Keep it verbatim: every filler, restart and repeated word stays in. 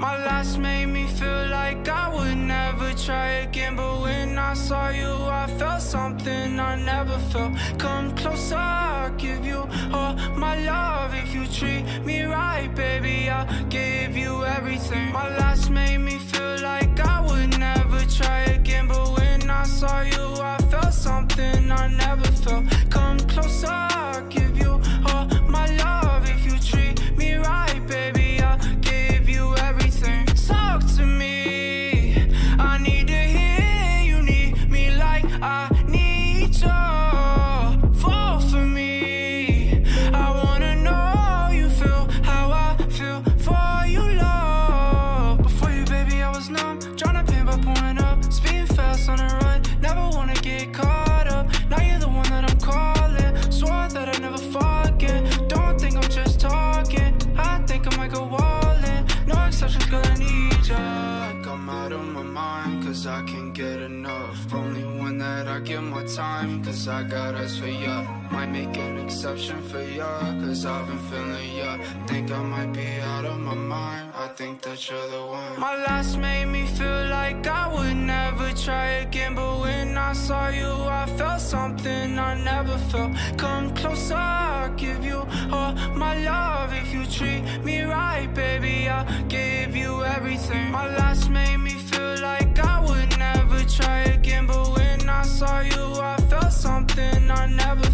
My last made me feel like I would never try again, but when I saw you, I felt something I never felt. Come closer, I'll give you all my love. If you treat me right, baby, I'll give you everything. My last made me feel like I would never try again, but when I saw you, I felt something I never felt. Come closer, I'll give you all my love. If you treat me right, baby, I'll give you everything. Talk to me, I need to hear you need me like I need you. Fall for me, I wanna know you feel how I feel for you, love. Before you, baby, I was numb, tryna pain by pouring up, speeding fast on the run, never wanna get caught up. Now you're the one that I'm calling, swore that I'd never fall again. Don't think I'm just talking, I think I might go all in. No exceptions, girl, I need ya. I'm out of my mind, cause I can't get enough. Only one that I give my time, cause I got eyes for ya. Might make an exception for ya, cause I've been feeling ya. Think I might be out of my mind, I think that you're the one. My last made me feel like I would never try again, but when I saw you, I felt something I never felt. Come closer, I'll give you all my love. If you treat me right, baby, I'll give you everything. My last made me feel like I would never try again, but when I saw you, I felt something I never